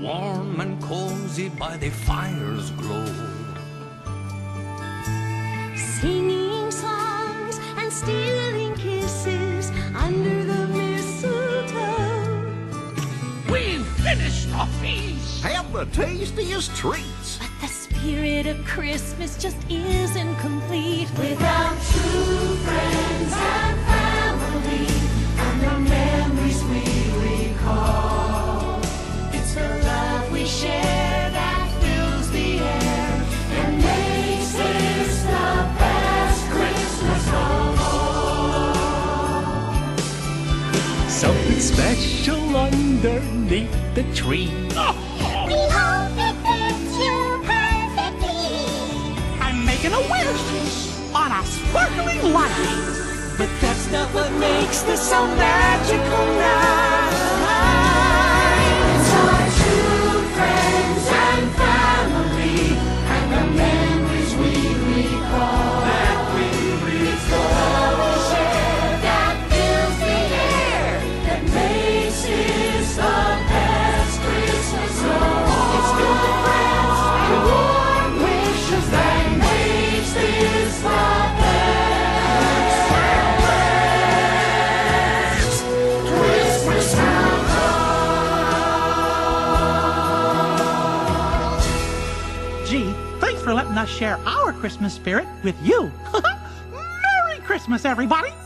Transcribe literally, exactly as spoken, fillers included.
warm and cozy by the fire's glow. Singing songs and stealing kisses under the mistletoe. We've finished the feast. Have the tastiest treats. But the spirit of Christmas just isn't complete without true friends and family and the memories we recall. It's the love we share that fills the air and makes this the best Christmas of all. Something special underneath the tree. Oh. We hope it fits you perfectly. I'm making a wish on a sparkling light. But that's not what makes this so magical night. It's our true friends and family and the memories we recall. That we recall. The love we share that fills the air, that makes this the best Christmas of all. It's good friends and warm wishes that makes this the Gee, thanks for letting us share our Christmas spirit with you. Merry Christmas, everybody!